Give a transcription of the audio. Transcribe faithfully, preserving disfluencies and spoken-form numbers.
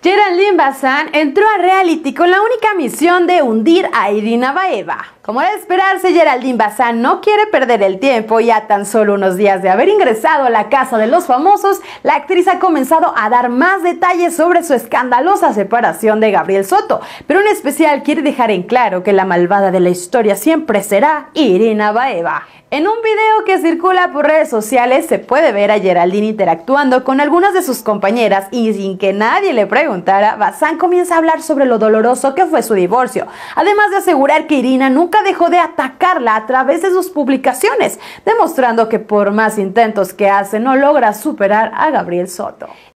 Geraldine Bazán entró a reality con la única misión de hundir a Irina Baeva. Como era de esperarse, Geraldine Bazán no quiere perder el tiempo y a tan solo unos días de haber ingresado a la casa de los famosos, la actriz ha comenzado a dar más detalles sobre su escandalosa separación de Gabriel Soto, pero en especial quiere dejar en claro que la malvada de la historia siempre será Irina Baeva. En un video que circula por redes sociales se puede ver a Geraldine interactuando con algunas de sus compañeras y sin que nadie le preguntara, Bazán comienza a hablar sobre lo doloroso que fue su divorcio, además de asegurar que Irina nunca dejó de atacarla a través de sus publicaciones, demostrando que por más intentos que hace no logra superar a Gabriel Soto.